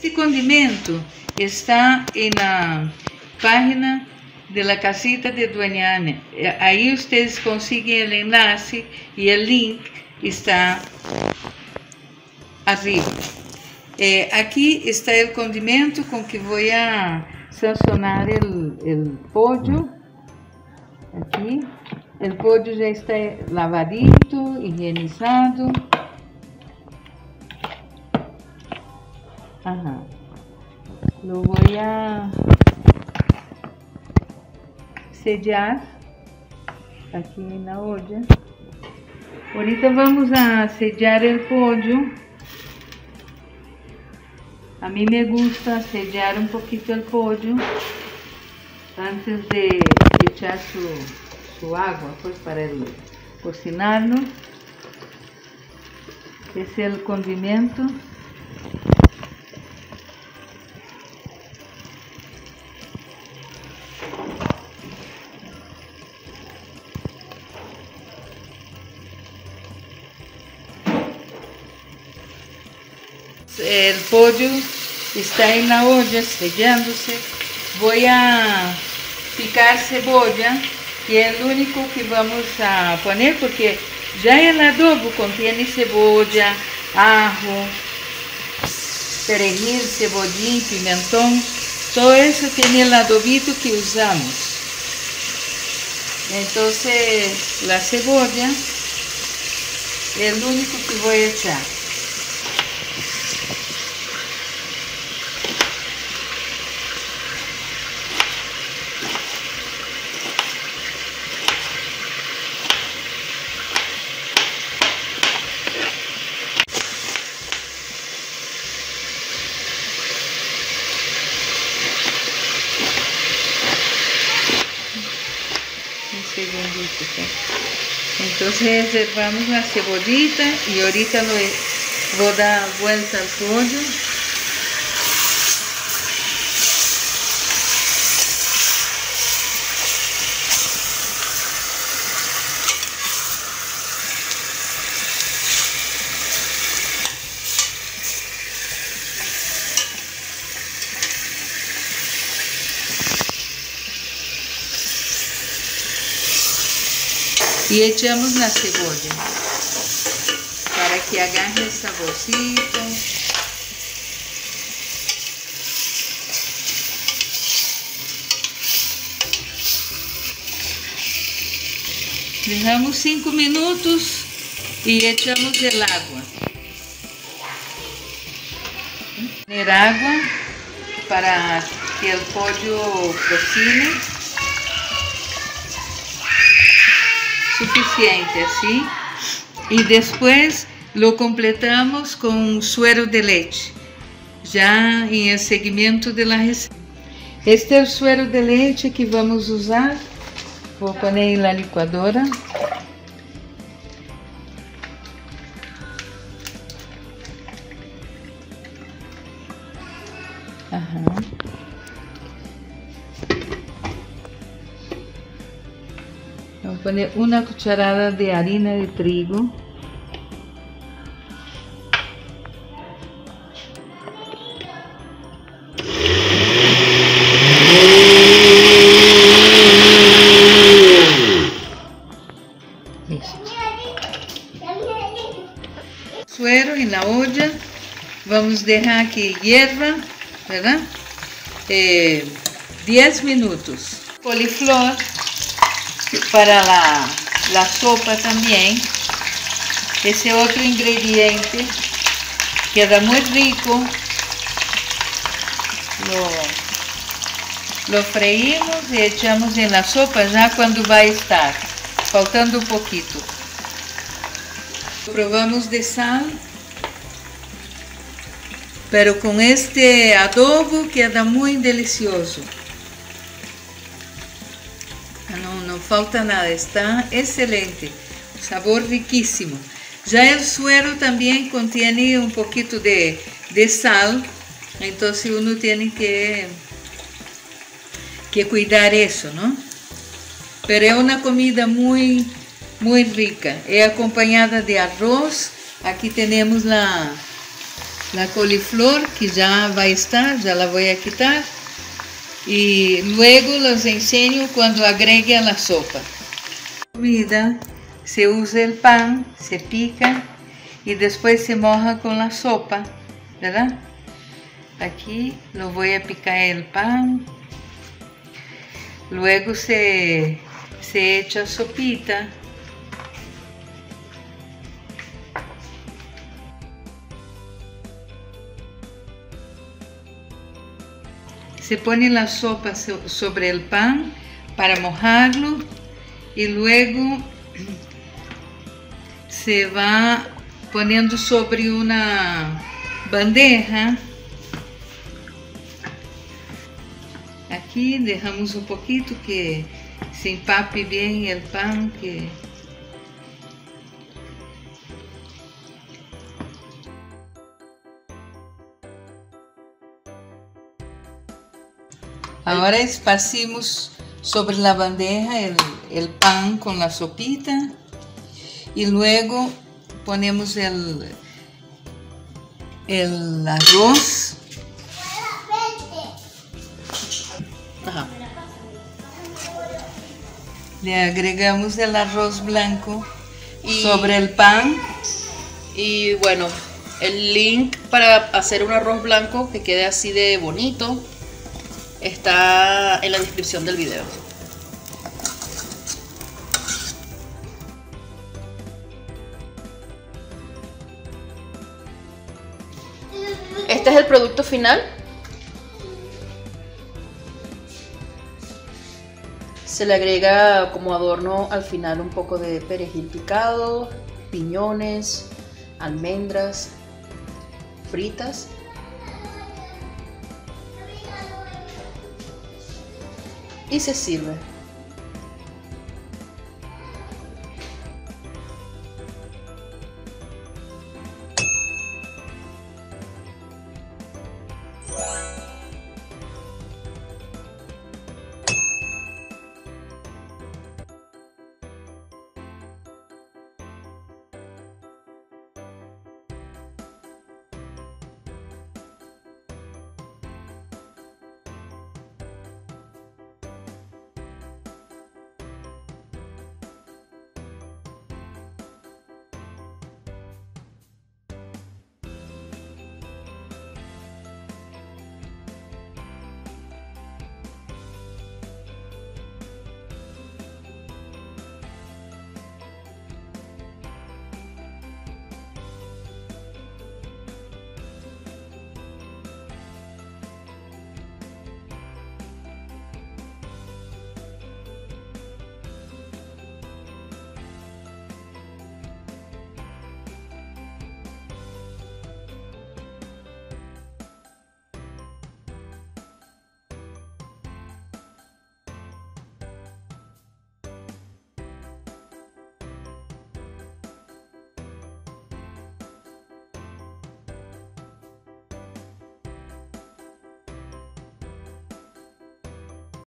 Este condimento está en la página de la casita de Doña Ana. Ahí ustedes consiguen el enlace y el link está arriba. Aquí está el condimento con que voy a sazonar el pollo. Aquí el pollo ya está lavadito, higienizado. Ajá. Lo voy a sellar aquí en la olla. Ahorita vamos a sellar el pollo. A mí me gusta sellar un poquito el pollo antes de echar su agua, pues para cocinarlo. Es el condimento. El pollo está en la olla sellándose. Voy a picar cebolla, que es lo único que vamos a poner, porque ya el adobo contiene cebolla, ajo, perejil, cebollín, pimentón. Todo eso tiene el adobito que usamos. Entonces la cebolla es lo único que voy a echar. Entonces reservamos la cebollita y ahorita voy a dar vuelta al pollo. Y echamos la cebolla para que agarre el saborcito. Dejamos 5 minutos y echamos el agua. Poner agua para que el pollo cocine. Suficiente así, y después lo completamos con suero de leche, ya en el seguimiento de la receta. Este es el suero de leche que vamos a usar. Voy a poner en la licuadora. Ajá. Vamos a poner una cucharada de harina de trigo. Suero en la olla. Vamos a dejar que hierva, ¿verdad? 10 minutos. Coliflor para la sopa también. Ese otro ingrediente queda muy rico. Lo freímos y echamos en la sopa ya cuando va a estar faltando un poquito. Probamos de sal, pero con este adobo queda muy delicioso. No falta nada, está excelente, sabor riquísimo. Ya el suero también contiene un poquito de sal, entonces uno tiene que cuidar eso, ¿no? Pero es una comida muy rica, es acompañada de arroz. Aquí tenemos la coliflor que ya va a estar, ya la voy a quitar. Y luego les enseño cuando agregue a la sopa. Se usa el pan, se pica y después se moja con la sopa, ¿verdad? Aquí lo voy a picar el pan. Luego se echa sopita. Se pone la sopa sobre el pan para mojarlo y luego se va poniendo sobre una bandeja. Aquí dejamos un poquito que se empape bien el pan. Ahora esparcimos sobre la bandeja el pan con la sopita y luego ponemos el arroz. Ajá. Le agregamos el arroz blanco sobre el pan. Y bueno, el link para hacer un arroz blanco que quede así de bonito está en la descripción del video. Este es el producto final. Se le agrega como adorno al final un poco de perejil picado, piñones, almendras fritas. Y se sirve.